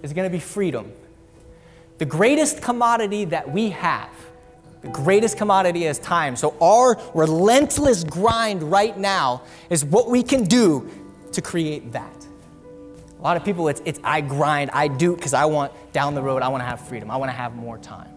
is going to be freedom. The greatest commodity that we have, the greatest commodity is time. So our relentless grind right now is what we can do to create that. A lot of people, it's I grind, I do because I want down the road, I want to have freedom. I want to have more time.